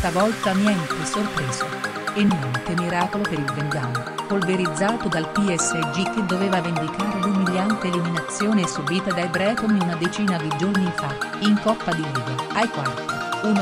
stavolta niente sorpreso. E niente miracolo per il Guingamp, polverizzato dal PSG che doveva vendicare l'umiliante eliminazione subita dai bretoni una decina di giorni fa, in Coppa di Liga, ai quarti, 1-2.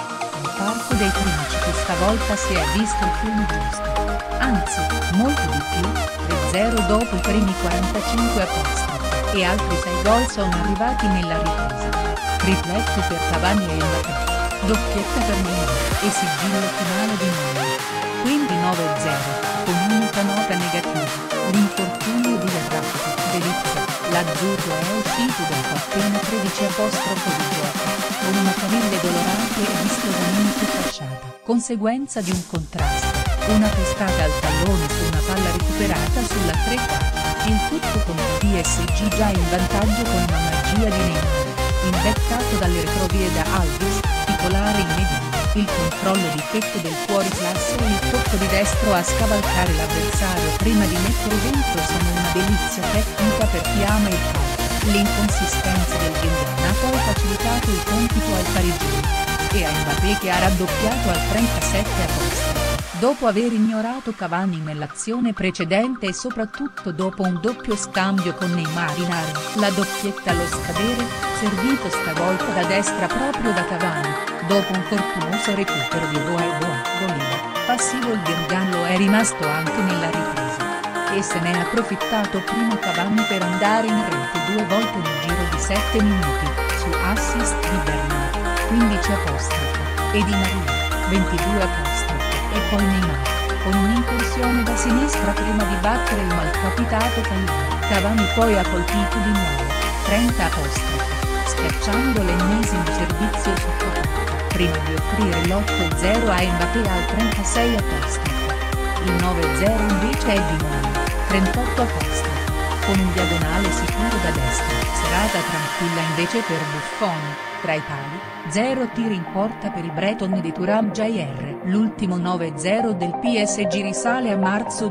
Al Parco dei Principi stavolta si è visto il film giusto. Anzi, molto di più, 3-0 dopo i primi 45 apostrofi, e altri 6 gol sono arrivati nella ripresa. Triplette per Cavani e Mbappé, doppietta per Neymar, e sigillo finale di Neuer. Quindi 9-0, con unica nota negativa, l'infortunio di Verratti. L'azzurro è uscito dopo appena 13 apostrofo di gioco, con una caviglia dolorante e vistosamente fasciata, conseguenza di un contrasto, una testata al pallone su una palla recuperata sulla 3/4, il tutto con il PSG già in vantaggio con una magia di Neymar, imbeccato dalle retrovie da Alves, titolare immediato. Il controllo di petto del fuoriclasse e il tocco di destro a scavalcare l'avversario prima di mettere dentro sono una delizia tecnica per chi ama il calcio. L'inconsistenza del Guingamp ha poi facilitato il compito al parigino. E a Mbappé che ha raddoppiato al 37 apostrofo, dopo aver ignorato Cavani nell'azione precedente e soprattutto dopo un doppio scambio con Neymar in area. La doppietta allo scadere, servito stavolta da destra proprio da Cavani. Dopo un fortunoso recupero di Golida, passivo il Guingamp lo è rimasto anche nella ripresa. E se ne è approfittato prima Cavani per andare in rete 2 volte nel giro di 7 minuti, su assist di Bernat, 15 apostrofo, e Di Maria, 22 apostrofo, e poi Neymar, con un'incursione da sinistra prima di battere il malcapitato Cagliari. Cavani poi ha colpito di nuovo, 30 apostrofo, schiacciando l'ennesimo servizio su Courtois, prima di offrire l'8-0 a Mbappé al 36 apostrofo. Il 9-0 invece è di Neuer, 38 apostrofo, con un diagonale sicuro da destra. Serata tranquilla invece per Buffon, tra i pali, 0 tiri in porta per i bretoni di Thuram Jr. L'ultimo 9-0 del PSG risale a marzo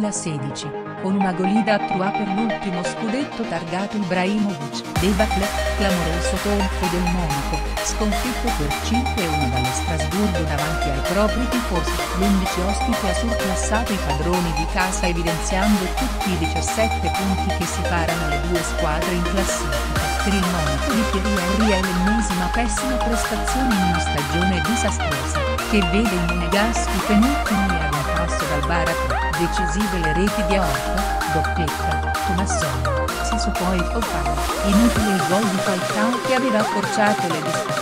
2016. Con una Golida a Troyes per l'ultimo scudetto targato Ibrahimovic. Debacle, clamoroso tonfo del Monaco, sconfitto per 5-1 dallo Strasburgo davanti ai propri tifosi. L'11 ospite ha surclassato i padroni di casa evidenziando tutti i 17 punti che separano le due squadre in classifica. Per il Monaco di Thierry Henry è l'ennesima pessima prestazione in una stagione disastrosa, che vede i monegaschi penultimi a un passo dal baratro. Decisive le reti di Aorta, doppietta, Tomassoni, Sissoko e Fofana. Inutile il gol di Falcao che aveva accorciato le distanze.